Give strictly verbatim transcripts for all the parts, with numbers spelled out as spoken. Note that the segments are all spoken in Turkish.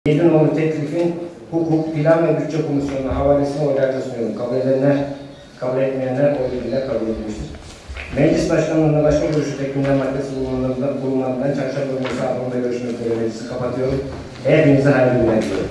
yedi numaralı teklifin Hukuk, Plan ve Bütçe Komisyonu'na havalesini oylarca sunuyorum. Kabul edenler, kabul etmeyenler oy birliğiyle kabul edilmiştir. Meclis Başkanlığı'nda başka görüşü tek gündem maddesi bulunmadığından, bulunmadığından çarşamba günü saat onda görüşmek üzere meclisi kapatıyorum. Hepinize hayırlı günler diliyorum.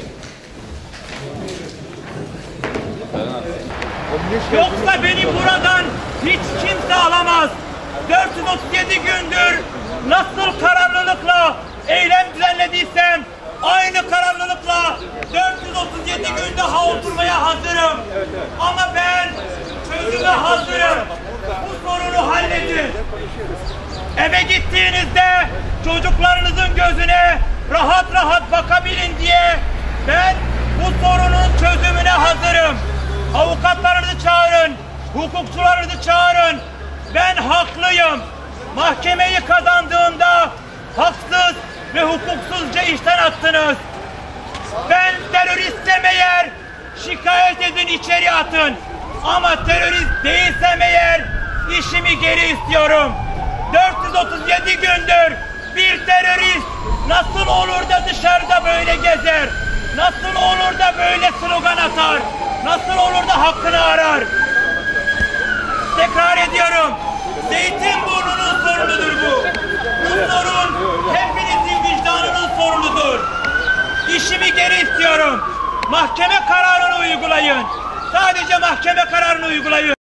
Yoksa beni buradan hiç kimse alamaz. dört yüz otuz yedi gündür nasıl kararlılıkla eylem düzenlediysem aynı kararlılıkla dört yüz otuz yedi gün daha oturmaya hazırım. Ama ben çözüme hazırım. Bu sorunu halledin. Eve gittiğinizde çocuklarınızın gözüne rahat rahat bakabilin diye ben bu sorunun çözümüne hazırım. Avukatlarınızı çağırın, hukukçularınızı çağırın. Ben haklıyım. Mahkemeyi kazandığımda haksız ve hukuksuzca işten attınız. Ben teröristsem eğer şikayet edin, içeri atın. Ama terörist değilsem eğer işimi geri istiyorum. dört yüz otuz yedi gündür bir terörist nasıl olur da dışarıda böyle gezer? Nasıl olur da böyle slogan atar? Nasıl olur da hakkını arar? Tekrar ediyorum. Zeytinburnu'nun sorunudur bu. Bu sorun hepinizin vicdanının sorunudur. İşimi geri istiyorum. Mahkeme kararını uygulayın. Sadece mahkeme kararını uygulayın.